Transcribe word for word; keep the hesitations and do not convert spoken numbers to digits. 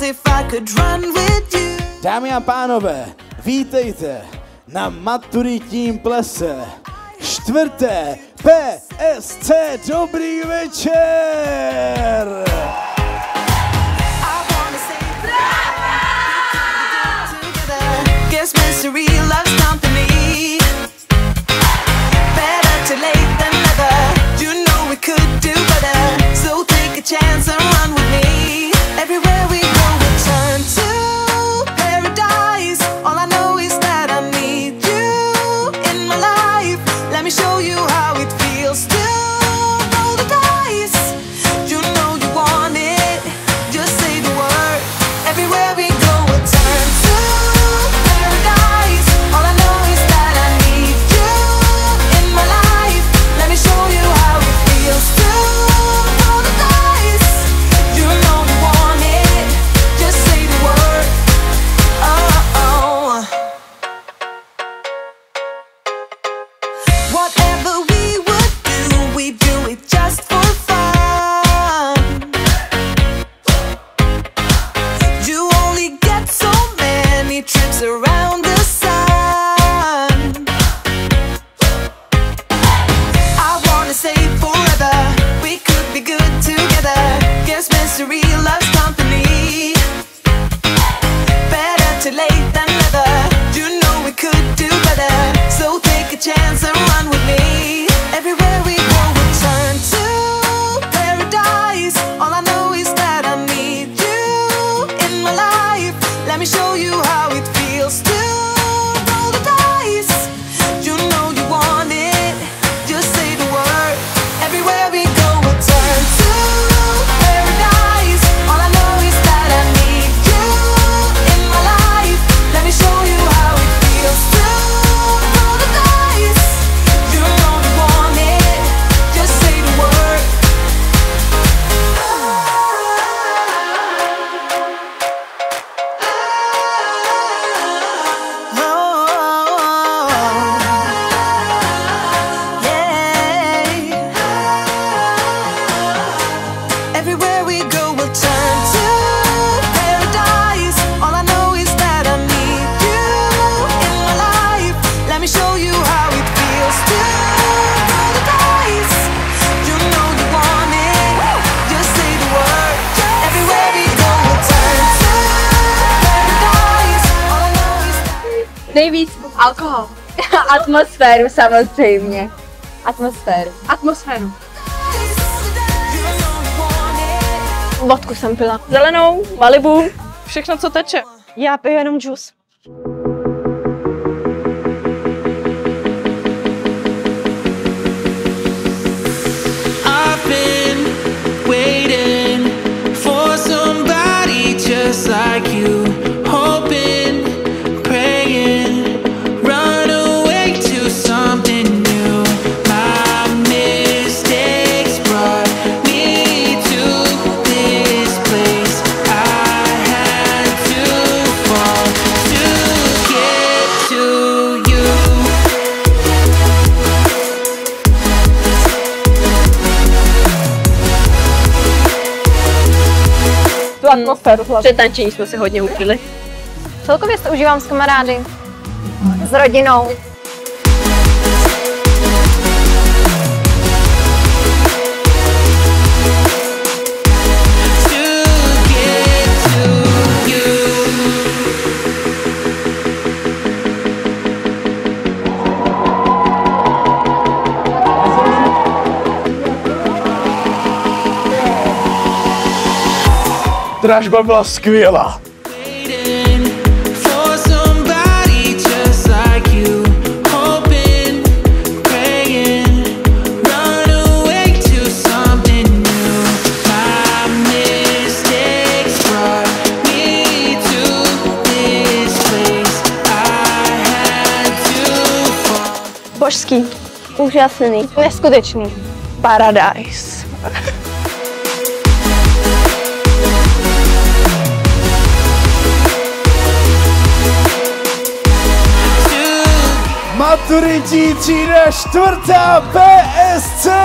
Dámy a pánové, vítejte na maturitním plese. Čtvrté P S C, dobrý večer! Nejvíc alkohol. Atmosféru samozřejmě. Atmosféru. Atmosféru. Vodku jsem pila. Zelenou, Malibu. Všechno, co teče. Já piju jenom džus. Atmosféru hlavně. Před tančení jsme si hodně užili. Celkově to užívám s kamarády, s rodinou. Dražba byla skvělá. Božský, úžasný, neskutečný. Paradise. Maturitní třída čtvrtá P S C.